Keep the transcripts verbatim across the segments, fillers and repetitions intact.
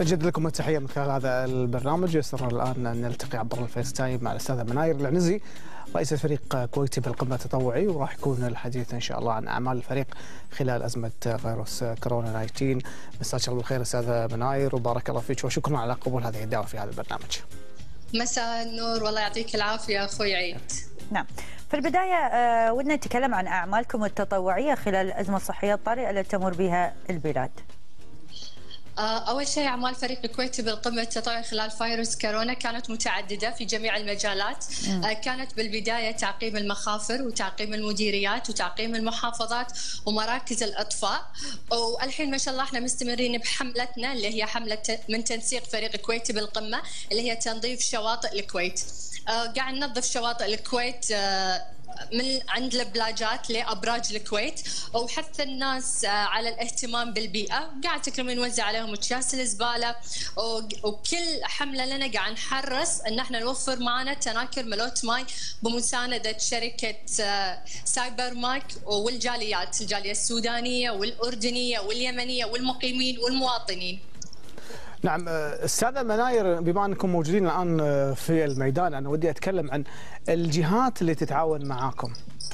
نجد لكم التحيه من خلال هذا البرنامج. يسر الان ان نلتقي عبر الفيس تايم مع الاستاذه مناير العنزي رئيسة فريق كويتي بالقمه التطوعي، وراح يكون الحديث ان شاء الله عن اعمال الفريق خلال ازمه فيروس كورونا تسعة عشر. مساك الله بالخير استاذه مناير وبارك الله فيك وشكرا على قبول هذه الدعوه في هذا البرنامج. مساء النور، والله يعطيك العافيه اخوي عيد. نعم، في البداية آه ودنا نتكلم عن أعمالكم التطوعية خلال الأزمة الصحية الطارئة التي تمر بها البلاد. أول شيء أعمال فريق الكويتي بالقمة التطوعي خلال فيروس كورونا كانت متعددة في جميع المجالات. م. كانت بالبداية تعقيم المخافر وتعقيم المديريات وتعقيم المحافظات ومراكز الإطفاء، والحين ما شاء الله احنا مستمرين بحملتنا اللي هي حملة من تنسيق فريق الكويتي بالقمة اللي هي تنظيف شواطئ الكويت. قاعد ننظف شواطئ الكويت من عند البلاجات لأبراج الكويت، وحث الناس على الاهتمام بالبيئة. قاعد تكرمين نوزع عليهم أكياس الزبالة، وكل حملة لنا قاعد نحرص أن احنا نوفر معنا تناكر ملوت ماي بمساندة شركة سايبر ماك والجاليات، الجالية السودانية والأردنية واليمنية والمقيمين والمواطنين. نعم استاذه مناير، بما انكم موجودين الان في الميدان انا ودي اتكلم عن الجهات اللي تتعاون معاكم.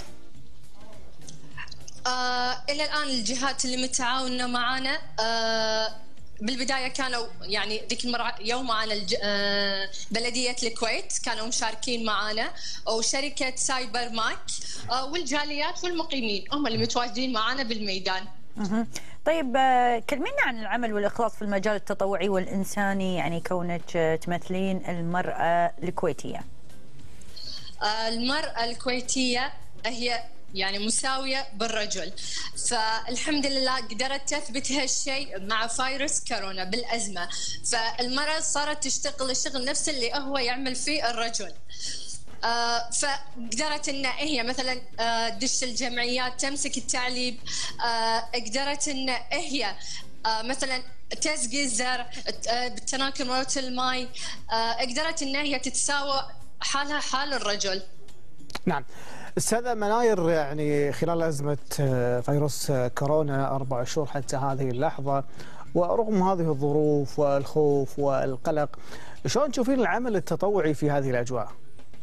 آه الى الان الجهات اللي متعاونه معنا آه بالبدايه كانوا يعني ذيك المره يوم معنا آه بلديه الكويت كانوا مشاركين معنا، وشركه سايبر ماك آه والجاليات والمقيمين هم اللي متواجدين معنا بالميدان. طيب كلمينا عن العمل والإخلاص في المجال التطوعي والإنساني، يعني كونك تمثلين المرأة الكويتية. المرأة الكويتية هي يعني مساوية بالرجل، فالحمد لله قدرت تثبت هالشيء مع فيروس كورونا بالأزمة، فالمرأة صارت تشتغل الشغل نفس اللي هو يعمل فيه الرجل. آه فقدرت ان هي مثلا آه دش الجمعيات، تمسك التعليم، آه قدرت ان هي آه مثلا تسقي الزرع آه بالتناكر مالت الماي، آه قدرت ان هي تتساوى حالها حال الرجل. نعم استاذه مناير، يعني خلال ازمه فيروس كورونا اربع شهور حتى هذه اللحظه، ورغم هذه الظروف والخوف والقلق، شلون تشوفين العمل التطوعي في هذه الاجواء؟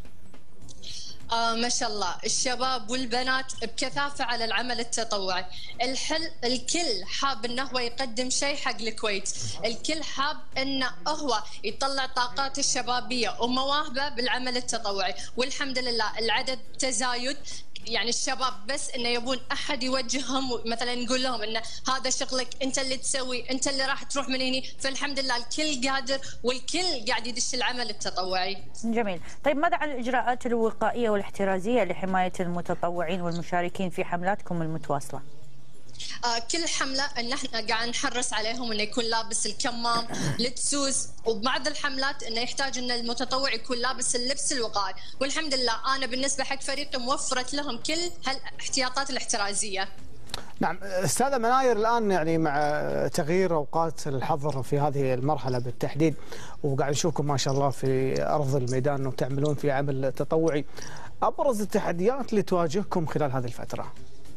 آه ما شاء الله الشباب والبنات بكثافة على العمل التطوعي. الحل الكل حاب انه هو يقدم شيء حق الكويت، الكل حاب انه هو يطلع طاقات الشبابية ومواهبه بالعمل التطوعي، والحمد لله العدد تزايد. يعني الشباب بس انه يبون احد يوجههم، مثلا نقول لهم ان هذا شغلك انت اللي تسوي، انت اللي راح تروح من هنا، فالحمد لله الكل قادر والكل قاعد يدش العمل التطوعي. جميل. طيب ماذا عن الاجراءات الوقائيه والاحترازيه لحمايه المتطوعين والمشاركين في حملاتكم المتواصله؟ آه كل حمله ان احنا قاعد نحرص عليهم انه يكون لابس الكمام لتسوس، وبعض الحملات انه يحتاج ان المتطوع يكون لابس اللبس الوقائي، والحمد لله انا بالنسبه حق فريقي موفرت لهم كل هالاحتياطات الاحترازيه. نعم استاذه مناير، الان يعني مع تغيير اوقات الحظر في هذه المرحله بالتحديد، وقاعد نشوفكم ما شاء الله في ارض الميدان وتعملون في عمل تطوعي، ابرز التحديات اللي تواجهكم خلال هذه الفتره؟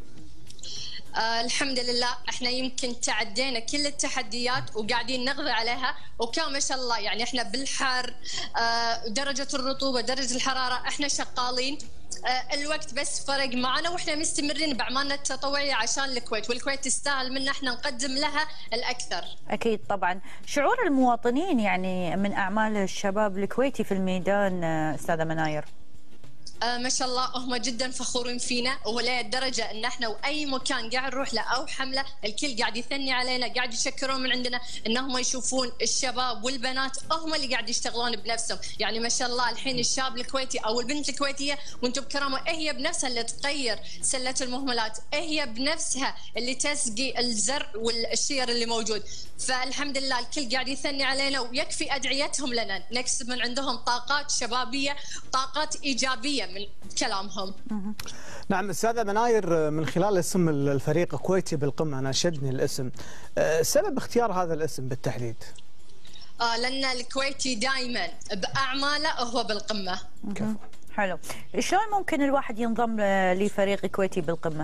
آه الحمد لله احنا يمكن تعدينا كل التحديات وقاعدين نغذي عليها، وكان ما شاء الله يعني احنا بالحر آه درجه الرطوبه درجه الحراره احنا شغالين. آه الوقت بس فرق معنا واحنا مستمرين باعمالنا التطوعيه عشان الكويت، والكويت تستاهل منا احنا نقدم لها الاكثر. اكيد طبعا. شعور المواطنين يعني من اعمال الشباب الكويتي في الميدان استاذه مناير؟ آه ما شاء الله هم جدا فخورين فينا، ولدرجه ان احنا واي مكان قاعد نروح له او حمله الكل قاعد يثني علينا، قاعد يشكرون من عندنا انهم يشوفون الشباب والبنات هم اللي قاعد يشتغلون بنفسهم. يعني ما شاء الله الحين الشاب الكويتي او البنت الكويتيه وانتم بكرامه هي بنفسها اللي تغير سله المهملات، هي بنفسها اللي تسقي الزرع والشير اللي موجود، فالحمد لله الكل قاعد يثني علينا، ويكفي ادعيتهم لنا نكسب من عندهم طاقات شبابيه طاقات ايجابيه من كلامهم. نعم استاذه مناير، من خلال اسم الفريق كويتي بالقمه انا شدني الاسم، سبب اختيار هذا الاسم بالتحديد؟ آه لان الكويتي دائما باعماله هو بالقمه. حلو. شلون ممكن الواحد ينضم لفريق كويتي بالقمه؟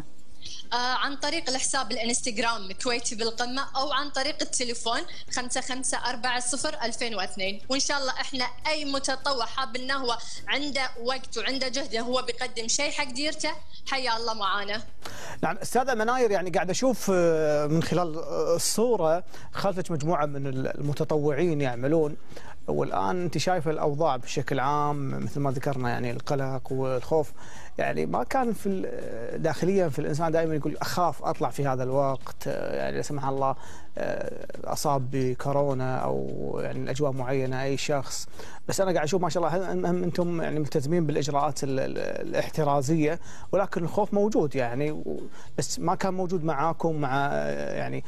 آه عن طريق الحساب الانستغرام كويتي بالقمة، أو عن طريق التليفون خمسة خمسة أربعة صفر ألفين واثنين. وإن شاء الله إحنا أي متطوع حاب إنه هو عنده وقت وعنده جهد هو بيقدم شيء حق ديرته، حيا الله معانا. نعم استاذة مناير، يعني قاعد اشوف من خلال الصورة خلفك مجموعة من المتطوعين يعملون، والان انت شايفه الاوضاع بشكل عام مثل ما ذكرنا، يعني القلق والخوف، يعني ما كان في داخليا في الانسان دائما يقول اخاف اطلع في هذا الوقت، يعني لا سمح الله اصاب بكورونا او يعني الاجواء معينه اي شخص، بس انا قاعد اشوف ما شاء الله هم انتم يعني ملتزمين بالاجراءات الاحترازيه، ولكن الخوف موجود يعني، بس ما كان موجود معاكم مع يعني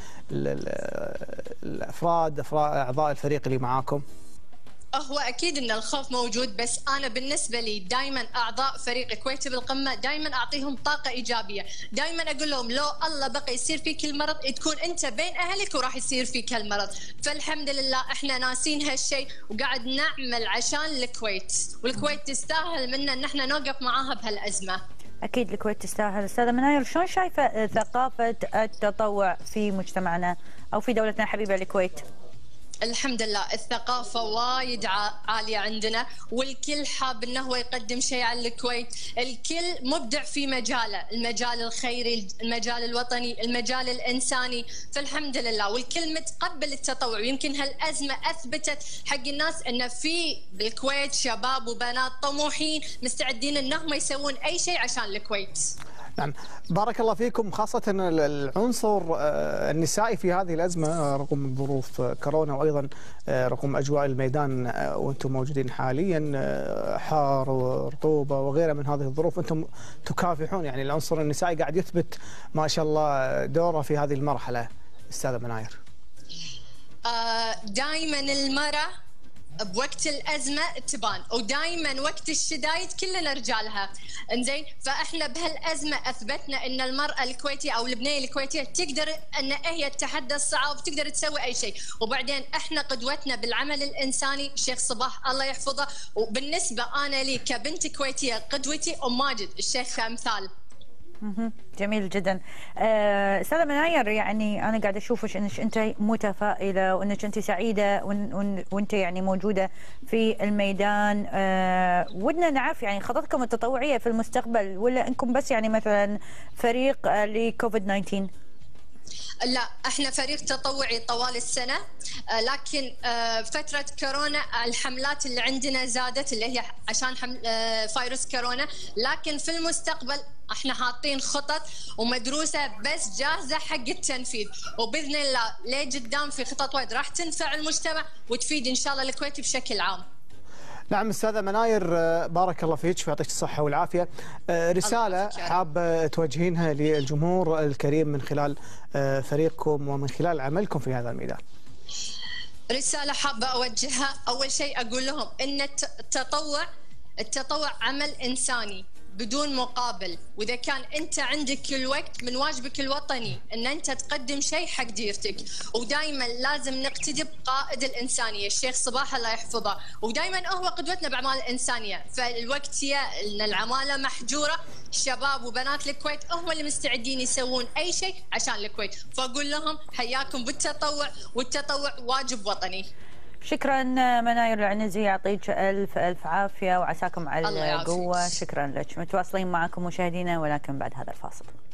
الافراد افراد اعضاء الفريق اللي معاكم؟ هو اكيد ان الخوف موجود، بس انا بالنسبه لي دائما اعضاء فريق كويتي بالقمه دائما اعطيهم طاقه ايجابيه، دائما اقول لهم لو الله بقى يصير فيك المرض تكون انت بين اهلك وراح يصير فيك المرض، فالحمد لله احنا ناسين هالشيء وقاعد نعمل عشان الكويت، والكويت تستاهل منا ان احنا نوقف معاها بهالازمه. اكيد الكويت تستاهل. استاذه مناير، شلون شايفه ثقافه التطوع في مجتمعنا او في دولتنا الحبيبه الكويت؟ الحمد لله الثقافة وايد عالية عندنا، والكل حاب انه هو يقدم شيء على الكويت، الكل مبدع في مجاله، المجال الخيري، المجال الوطني، المجال الإنساني، فالحمد لله والكل متقبل التطوع. ويمكن هالأزمة أثبتت حق الناس أن في بالكويت شباب وبنات طموحين مستعدين أنهم يسوون أي شيء عشان الكويت. نعم بارك الله فيكم، خاصة العنصر النسائي في هذه الأزمة رغم ظروف كورونا، وأيضا رغم أجواء الميدان وأنتم موجودين حاليا حار ورطوبة وغيرها من هذه الظروف، أنتم تكافحون، يعني العنصر النسائي قاعد يثبت ما شاء الله دوره في هذه المرحلة. أستاذة مناير، دائما المرأة بوقت الازمه تبان، ودائما وقت الشدايد كلنا رجالها، انزين، فاحنا بهالازمه اثبتنا ان المراه الكويتيه او البنيه الكويتيه تقدر ان هي تتحدى الصعاب وتقدر تسوي اي شيء، وبعدين احنا قدوتنا بالعمل الانساني الشيخ صباح الله يحفظه، وبالنسبه انا لي كبنت كويتيه قدوتي ام ماجد الشيخ امثال. جميل جدا. استاذه مناير، يعني انا قاعده اشوفك انك انت متفائله وانك انت سعيده وانت يعني موجوده في الميدان، أه ودنا نعرف يعني خططكم التطوعيه في المستقبل، ولا انكم بس يعني مثلا فريق لكوفيد تسعة عشر؟ لا احنا فريق تطوعي طوال السنه، لكن فتره كورونا الحملات اللي عندنا زادت اللي هي عشان حمل فيروس كورونا، لكن في المستقبل احنا حاطين خطط ومدروسه بس جاهزه حق التنفيذ، وباذن الله لقدام في خطط وايد راح تنفع المجتمع وتفيد ان شاء الله الكويت بشكل عام. نعم استاذه مناير، بارك الله فيك ويعطيك الصحه والعافيه. رساله حابه توجهينها للجمهور الكريم من خلال فريقكم ومن خلال عملكم في هذا الميدان. رساله حابه اوجهها، اول شيء اقول لهم ان التطوع التطوع عمل انساني بدون مقابل، واذا كان انت عندك الوقت من واجبك الوطني ان انت تقدم شيء حق ديرتك، ودائما لازم نقتدي بقائد الانسانيه الشيخ صباح الله يحفظه، ودائما هو قدوتنا باعمال الانسانيه، فالوقت يا ان العماله محجوره، شباب وبنات الكويت هم اللي مستعدين يسوون اي شيء عشان الكويت، فاقول لهم حياكم بالتطوع، والتطوع واجب وطني. شكرا مناير العنزي، يعطيك الف الف عافيه وعساكم على القوه. شكرا لك. متواصلين معكم مشاهدينا ولكن بعد هذا الفاصل.